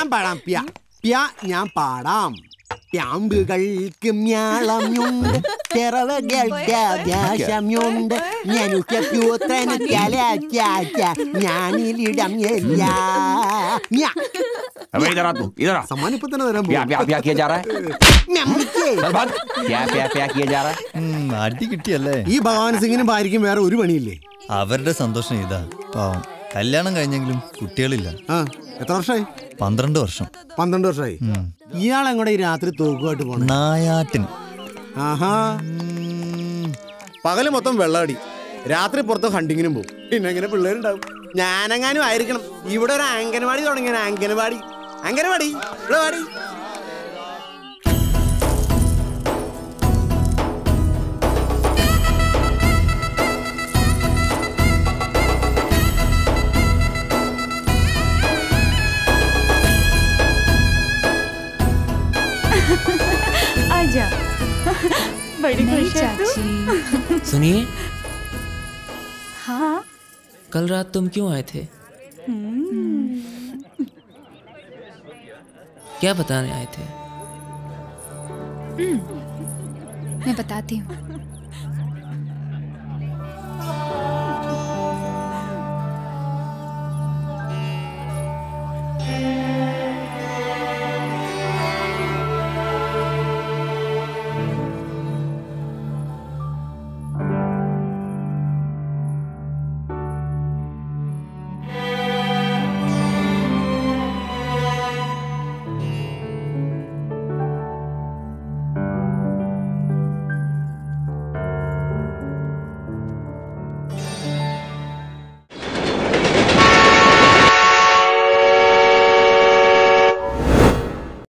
ഞാൻ പാടാം. പ്യ പ്യ ഞാൻ പാടാം. പ്യാമ്പുകൾക്ക് മ്യാളമുണ്ട്, ചെറവകൾക്കാവശ്യമുണ്ട്, ഞാനിലിടം सम्मान इപ്പൊ തന്നെ തരാൻ പോകും. അടി കിട്ടിയല്ലേ? ഈ ഭഗവാൻ സിംഗിനും ഭാര്യയ്ക്കും വേറെ ഒരു പണിയില്ലേ? അവരുടെ സന്തോഷം ഇതാ. പാവം കല്യാണം കഴിഞ്ഞെങ്കിലും കുട്ടികളില്ല. എത്ര വർഷമായി? 12 വർഷം. 12 വർഷമായി. ഇയാളെങ്ങോടെ ഈ രാത്രി തോക്കുമായിട്ട് പോണം? നായാട്ടിന്. ആഹാ. പകല് മൊത്തം വെള്ളമടി, രാത്രി പുറത്ത് ഹണ്ടിങ്ങിനും പോകും. പിന്നെ എങ്ങനെ പിള്ളേരുണ്ടാവും? ഞാനെങ്ങാനും ആയിരിക്കണം. ഇവിടെ ഒരു അംഗനവാടി തുടങ്ങിയ അംഗനവാടി. അംഗനവാടി ഇവിടെ വാടി. आजा। बड़ी खुश है तू। सुनिए। हाँ। कल रात तुम क्यों आए थे? क्या बताने आए थे? मैं बताती हूँ।